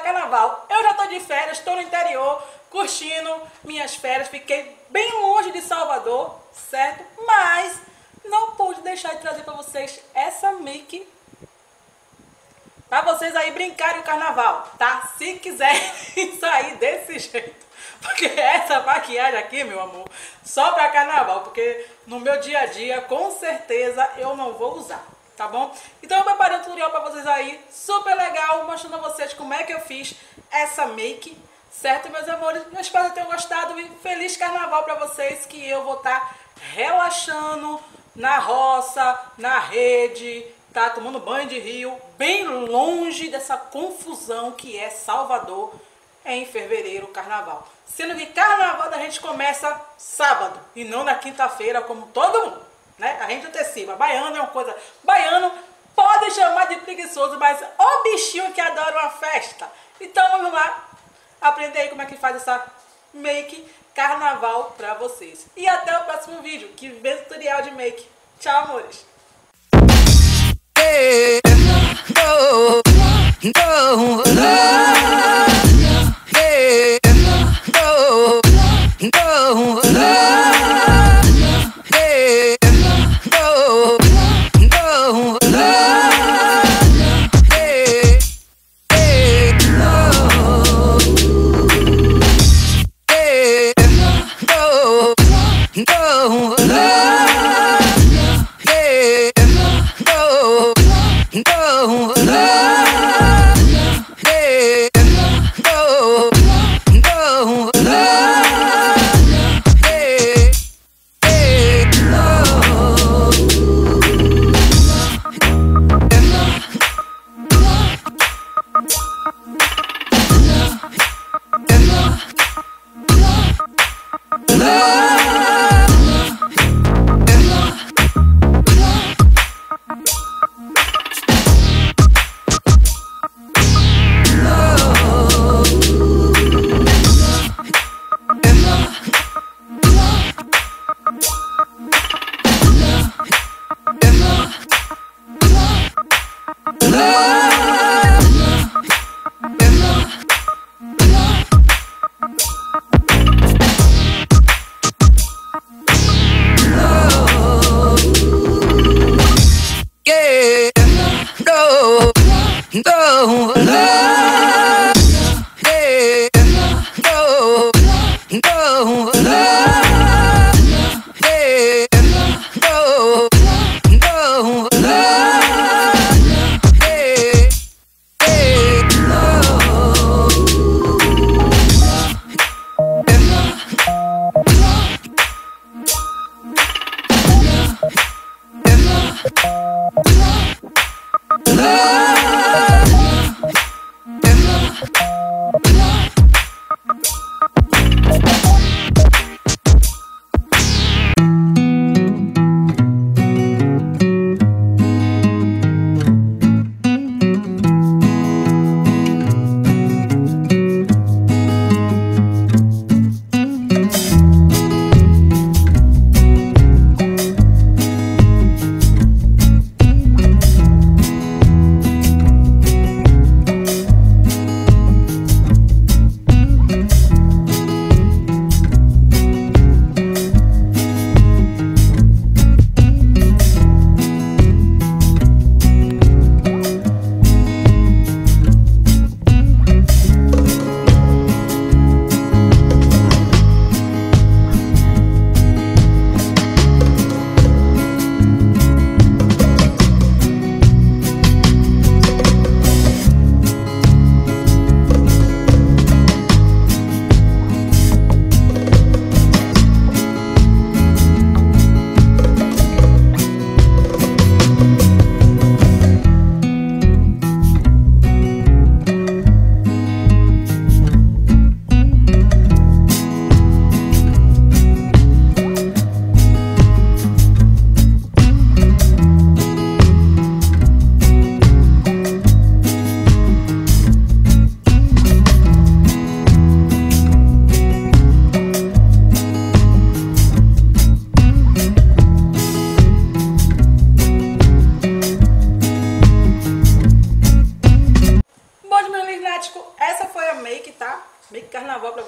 carnaval. Eu já tô de férias, estou no interior, curtindo minhas férias. Fiquei bem longe de Salvador, certo? Mas não pude deixar de trazer para vocês essa make para vocês aí brincarem o carnaval, tá? Se quiserem sair desse jeito. Porque essa maquiagem aqui, meu amor, só para carnaval. Porque no meu dia a dia, com certeza, eu não vou usar, tá bom? Então eu preparei um tutorial para vocês aí, super legal, mostrando a vocês como é que eu fiz essa make, certo, meus amores? Eu espero que tenham gostado e feliz carnaval para vocês, que eu vou estar relaxando na roça, na rede, tá? Tomando banho de rio, bem longe dessa confusão que é Salvador em fevereiro, carnaval. Sendo que carnaval da gente começa sábado e não na quinta-feira, como todo mundo, né? A gente antecipa. Baiano é uma coisa... Baiano pode chamar de preguiçoso, mas o bichinho que adora uma festa. Então vamos lá aprender aí como é que faz essa make carnaval pra vocês. E até o próximo vídeo, que vem tutorial de make. Tchau, amores!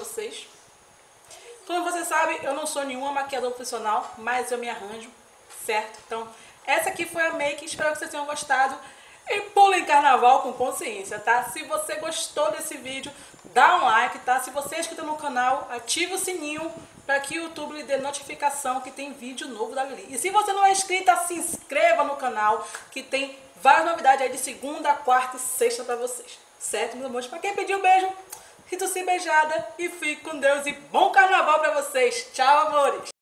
vocês. Como você sabe, eu não sou nenhuma maquiadora profissional, mas eu me arranjo, certo? Então, essa aqui foi a make, espero que vocês tenham gostado. E pulem carnaval com consciência, tá? Se você gostou desse vídeo, dá um like, tá? Se você é inscrito no canal, ativa o sininho para que o YouTube lhe dê notificação que tem vídeo novo da Lili. E se você não é inscrita, se inscreva no canal, que tem várias novidades aí de segunda, quarta e sexta para vocês. Certo, meus amores? Para quem pediu beijo, sinto-se beijada e fique com Deus e bom carnaval para vocês. Tchau, amores!